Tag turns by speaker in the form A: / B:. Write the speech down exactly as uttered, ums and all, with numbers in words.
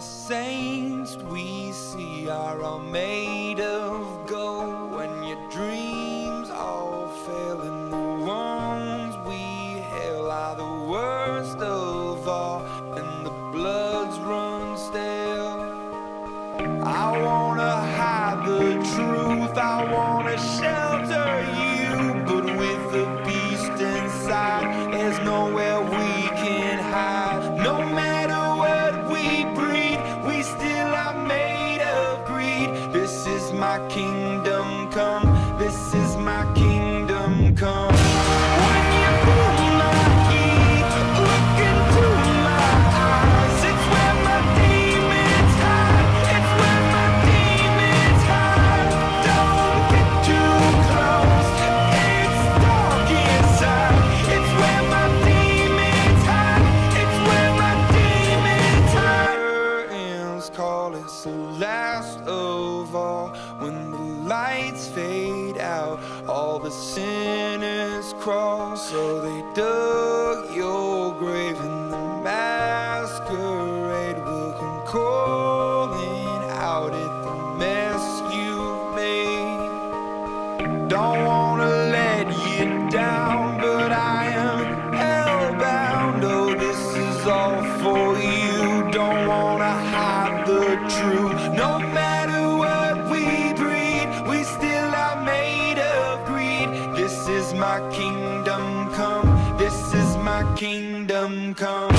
A: saints we see are all made of gold. When your dreams all fail and the ones we hail are the worst of all, and the bloods run stale. I wanna hide the truth, I wanna shelter you, but with the beast inside, there's nowhere we can hide. No matter what we breed, we still are made of greed. This is my kingdom come, this is my kingdom come. When you feel my heat, look into my eyes, it's where my demons hide, it's where my demons hide. Don't get too close, it's dark inside, it's where my demons hide, it's where my demons hide. Curtains call, it's the last of all. When the lights fade out, all the sinners crawl. So they dug your grave and the masquerade will come calling out at the mess you've made. Don't wanna let you down, but I am hellbound. Oh, this is all for you. Don't wanna hide the truth. No matter what we breed, we still are made of greed. This is my kingdom come, this is my kingdom come.